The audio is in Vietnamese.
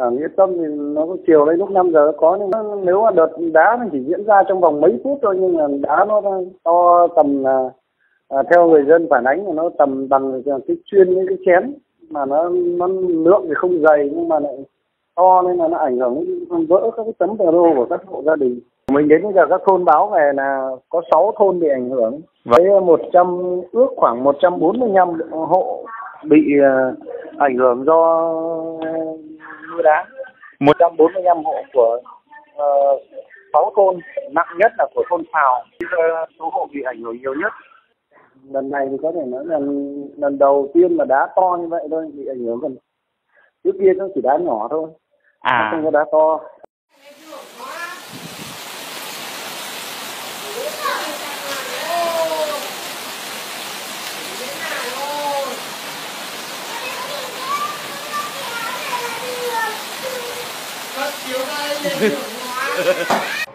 Nghĩa Tâm thì nó có chiều đấy lúc 5 giờ có, nhưng nếu mà đợt đá nó chỉ diễn ra trong vòng mấy phút thôi, nhưng mà đá nó to tầm theo người dân phản ánh là nó tầm bằng cái chuyên với cái chén, mà nó lượng thì không dày nhưng mà lại to, nên là nó ảnh hưởng đến vỡ các cái tấm tờ rô của các hộ gia đình. Mình đến bây giờ các thôn báo về là có 6 thôn bị ảnh hưởng, với ước khoảng 145 hộ bị ảnh hưởng do mưa đá. 145 hộ của 6 thôn, nặng nhất là của thôn Phào, số hộ bị ảnh hưởng nhiều nhất. Lần này thì có thể nói là lần đầu tiên mà đá to như vậy thôi bị ảnh hưởng, còn trước kia nó chỉ đá nhỏ thôi, không có đá to. Chiếu đây